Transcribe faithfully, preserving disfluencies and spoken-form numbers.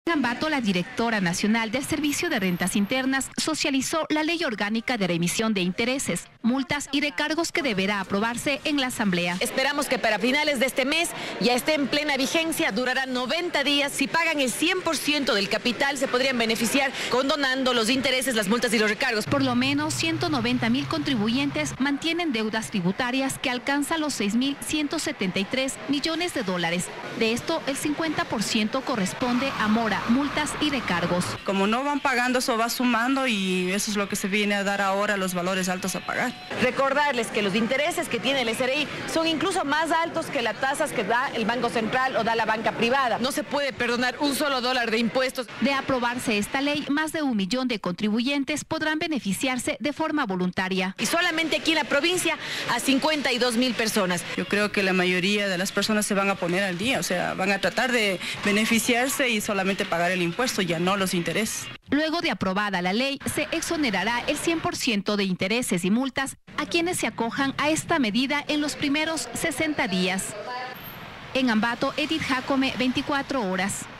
En Ambato, la directora nacional del Servicio de Rentas Internas socializó la Ley Orgánica de Remisión de Intereses, multas y recargos que deberá aprobarse en la Asamblea. Esperamos que para finales de este mes ya esté en plena vigencia, durará noventa días. Si pagan el cien por ciento del capital, se podrían beneficiar condonando los intereses, las multas y los recargos. Por lo menos ciento noventa mil contribuyentes mantienen deudas tributarias que alcanzan los seis mil ciento setenta y tres millones de dólares. De esto, el cincuenta por ciento corresponde a mora, multas y recargos. Como no van pagando, eso va sumando y eso es lo que se viene a dar ahora, los valores altos a pagar. Recordarles que los intereses que tiene el S R I son incluso más altos que las tasas que da el Banco Central o da la banca privada. No se puede perdonar un solo dólar de impuestos. De aprobarse esta ley, más de un millón de contribuyentes podrán beneficiarse de forma voluntaria. Y solamente aquí en la provincia a cincuenta y dos mil personas. Yo creo que la mayoría de las personas se van a poner al día, o sea, van a tratar de beneficiarse y solamente pagar el impuesto, ya no los intereses. Luego de aprobada la ley, se exonerará el cien por ciento de intereses y multas a quienes se acojan a esta medida en los primeros sesenta días. En Ambato, Edith Jacome, veinticuatro horas.